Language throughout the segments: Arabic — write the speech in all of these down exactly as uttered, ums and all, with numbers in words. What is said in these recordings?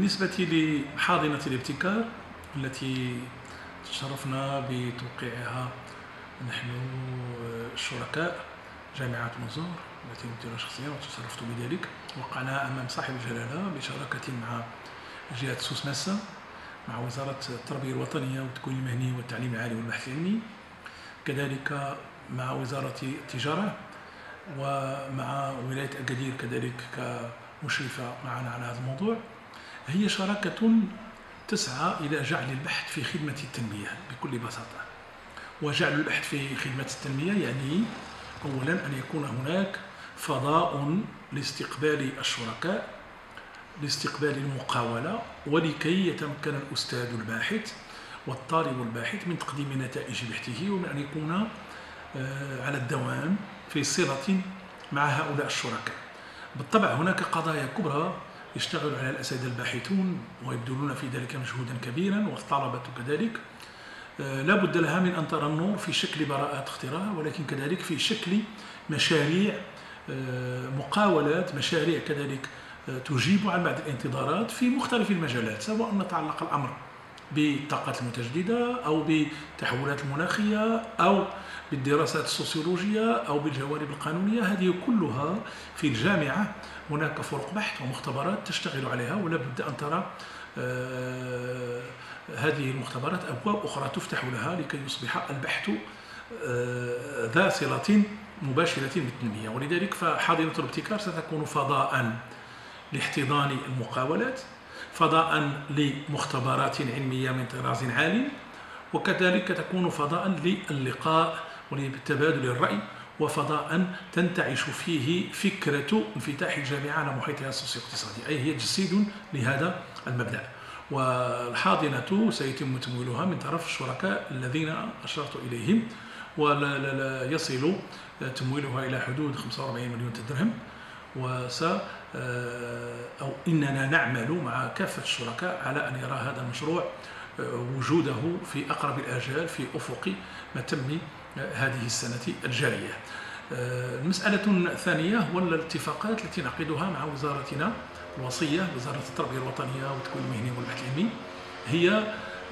بالنسبة لحاضنة الابتكار التي تشرفنا بتوقيعها نحن الشركاء جامعة منظور التي أمثلها شخصيا وتشرفت بذلك، وقعناها أمام صاحب الجلالة بشراكة مع جهة سوس ماسة مع وزارة التربية الوطنية والتكوين المهني والتعليم العالي والبحث العلمي، كذلك مع وزارة التجارة ومع ولاية أكادير كذلك كمشرفة معنا على هذا الموضوع. هي شراكة تسعى إلى جعل البحث في خدمة التنمية بكل بساطة. وجعل البحث في خدمة التنمية يعني أولا أن يكون هناك فضاء لاستقبال الشركاء، لاستقبال المقاولة، ولكي يتمكن الأستاذ الباحث والطالب الباحث من تقديم نتائج بحثه ومن أن يكون على الدوام في صلة مع هؤلاء الشركاء. بالطبع هناك قضايا كبرى يشتغل على الأساتذة الباحثون ويبذلون في ذلك مجهودا كبيرا والطلبة كذلك، لا بد لها من أن ترى النور في شكل براءات اختراع، ولكن كذلك في شكل مشاريع مقاولات، مشاريع كذلك تجيب عن بعض الانتظارات في مختلف المجالات، سواء أن يتعلق الأمر بالطاقات المتجددة أو بالتحولات المناخية أو بالدراسات السوسيولوجية أو بالجوانب القانونية. هذه كلها في الجامعة هناك فرق بحث ومختبرات تشتغل عليها، ولا بد أن ترى آه هذه المختبرات أبواب أخرى تفتح لها لكي يصبح البحث آه ذا صلة مباشرة بالتنمية. ولذلك فحاضنة الابتكار ستكون فضاء لاحتضان المقاولات، فضاء لمختبرات علمية من طراز عالي، وكذلك تكون فضاء للقاء ولتبادل الرأي، وفضاء تنتعش فيه فكرة انفتاح الجامعة على محيطها السوسيو اقتصادي، أي هي تجسيد لهذا المبدأ. والحاضنة سيتم تمويلها من طرف الشركاء الذين أشرت إليهم، ولا يصل تمويلها إلى حدود خمسة وأربعين مليون درهم، وس أو إننا نعمل مع كافة الشركاء على أن يرى هذا المشروع وجوده في أقرب الآجال في أفق متم هذه السنة الجارية. المسألة الثانية هو الاتفاقات التي نعقدها مع وزارتنا الوصية، وزارة التربية الوطنية والتكوين المهني والبحث العلمي، هي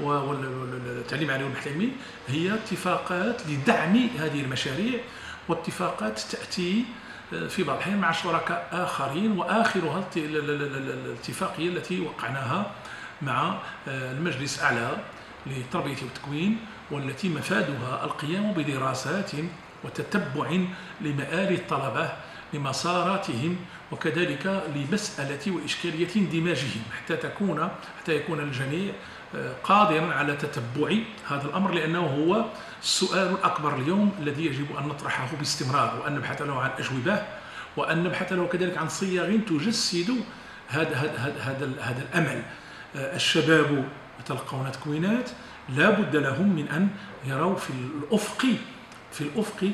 والتعليم العالي والبحث العلمي، هي اتفاقات لدعم هذه المشاريع، واتفاقات تأتي في بعض الأحيان مع شركاء آخرين، وآخرها الاتفاقية التي وقعناها مع المجلس الأعلى للتربية والتكوين، والتي مفادها القيام بدراسات وتتبع لمآل الطلبة لمساراتهم، وكذلك لمسألة وإشكالية اندماجهم حتى تكون حتى يكون الجميع قادرا على تتبع هذا الأمر، لأنه هو السؤال الأكبر اليوم الذي يجب أن نطرحه باستمرار، وأن نبحث له عن أجوبة، وأن نبحث له كذلك عن صيغ تجسد هذا هذا هذا هذا الأمل. الشباب يتلقون تكوينات، لا بد لهم من أن يروا في الأفق في الأفق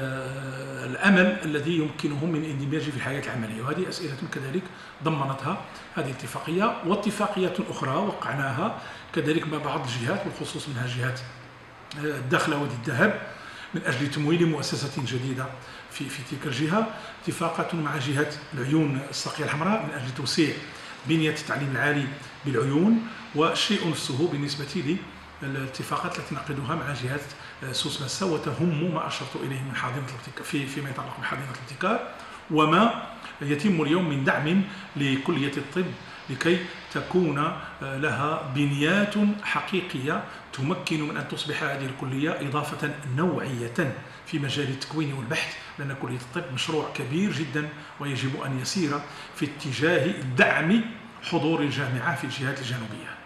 آه الأمل الذي يمكنهم من الاندماج في الحياة العملية، وهذه أسئلة كذلك ضمنتها هذه الاتفاقية. واتفاقية أخرى وقعناها كذلك مع بعض الجهات، بالخصوص منها جهات الداخلة ودي الذهب، من أجل تمويل مؤسسة جديدة في في تلك الجهة. اتفاقات مع جهة العيون الساقية الحمراء من أجل توسيع بنية التعليم العالي بالعيون، والشيء نفسه بالنسبة للاتفاقات التي نعقدها مع جهات سوس ماسة، وتهم ما أشرت إليه من حاضنة الابتكار في فيما يتعلق بحاضنة الابتكار، وما يتم اليوم من دعم لكلية الطب لكي تكون لها بنيات حقيقية تمكن من أن تصبح هذه الكلية إضافة نوعية في مجال التكوين والبحث، لأن كلية الطب مشروع كبير جدا ويجب أن يسير في اتجاه دعم حضور الجامعة في الجهات الجنوبية.